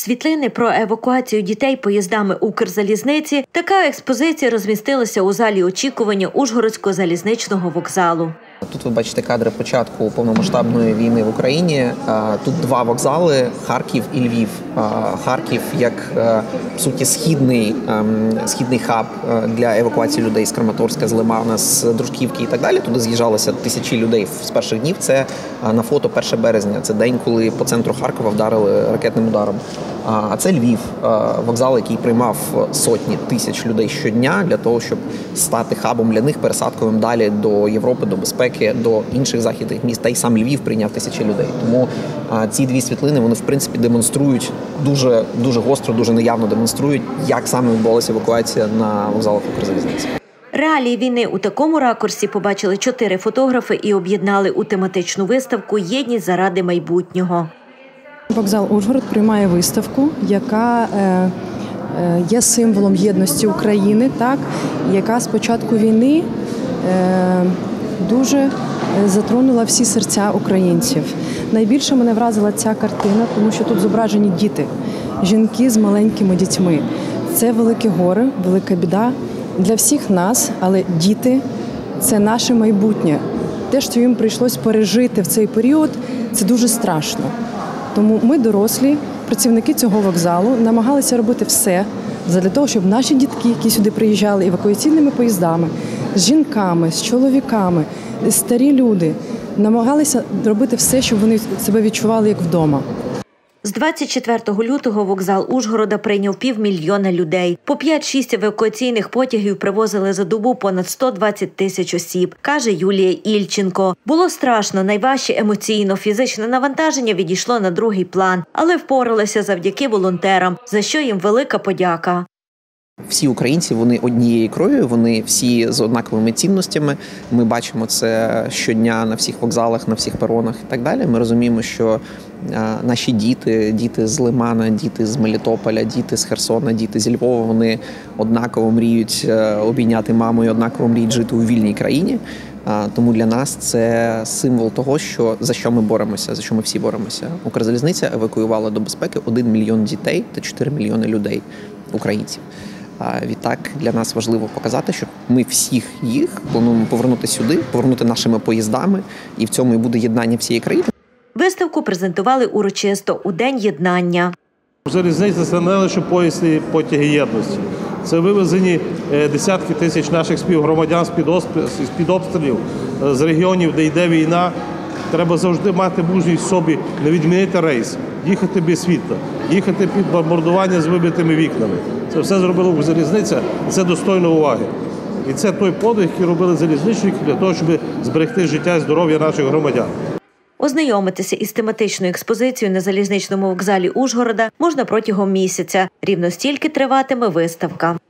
Світлини про евакуацію дітей поїздами Укрзалізниці. Така експозиція розмістилася у залі очікування Ужгородського залізничного вокзалу. Тут ви бачите кадри початку повномасштабної війни в Україні. Тут два вокзали – Харків і Львів. Харків як, в суті, східний хаб для евакуації людей з Краматорська, з Лимана, з Дружківки і так далі. Туди з'їжджалося тисячі людей з перших днів. Це на фото 1 березня. Це день, коли по центру Харкова вдарили ракетним ударом. А це Львів, вокзал, який приймав сотні тисяч людей щодня для того, щоб стати хабом для них, пересадковим далі до Європи, до безпеки, до інших західних міст. Та й сам Львів прийняв тисячі людей. Тому ці дві світлини, вони, в принципі, демонструють, дуже гостро, дуже наявно демонструють, як саме відбулася евакуація на вокзалах Укрзалізниці. Реалії війни у такому ракурсі побачили 4 фотографи і об'єднали у тематичну виставку «Єдність заради майбутнього». Вокзал Ужгород приймає виставку, яка є символом єдності України, яка з початку війни дуже затронула всі серця українців. Найбільше мене вразила ця картина, тому що тут зображені діти, жінки з маленькими дітьми. Це велике горе, велика біда для всіх нас, але діти – це наше майбутнє. Те, що їм прийшлося пережити в цей період, це дуже страшно. Тому ми, дорослі, працівники цього вокзалу, намагалися робити все для того, щоб наші дітки, які сюди приїжджали евакуаційними поїздами, з жінками, з чоловіками, старі люди, намагалися робити все, щоб вони себе відчували як вдома. З 24 лютого вокзал Ужгорода прийняв 500 000 людей. По 5-6 евакуаційних потягів привозили за добу понад 120 тисяч осіб, каже Юлія Ільченко. Було страшно, найважче емоційно, фізичне навантаження відійшло на другий план, але впоралися завдяки волонтерам, за що їм велика подяка. Всі українці, вони однієї крові, вони всі з однаковими цінностями. Ми бачимо це щодня на всіх вокзалах, на всіх перонах і так далі. Ми розуміємо, що наші діти з Лимана, діти з Мелітополя, діти з Херсона, діти зі Львова, вони однаково мріють обійняти маму і однаково мріють жити у вільній країні. Тому для нас це символ того, за що ми боремося, за що ми всі боремося. Укрзалізниця евакуювала до безпеки 1 мільйон дітей та 4 мільйони людей, українців. Відтак для нас важливо показати, що ми всіх їх плануємо повернути сюди, повернути нашими поїздами, і в цьому і буде єднання всієї країни. Виставку презентували урочисто у День єднання. Залізниця – це не лише потяги єдності. Це вивезені десятки тисяч наших співгромадян з-під обстрілів, з регіонів, де йде війна. Треба завжди мати мужність в собі не відмінити рейс, їхати без світла, їхати під бомбардування з вибитими вікнами. Це все зробила Укрзалізниця, і це достойно уваги. І це той подвиг, який робили залізничники для того, щоб зберегти життя і здоров'я наших громадян. Ознайомитися із тематичною експозицією на залізничному вокзалі Ужгорода можна протягом місяця. Рівно стільки триватиме виставка.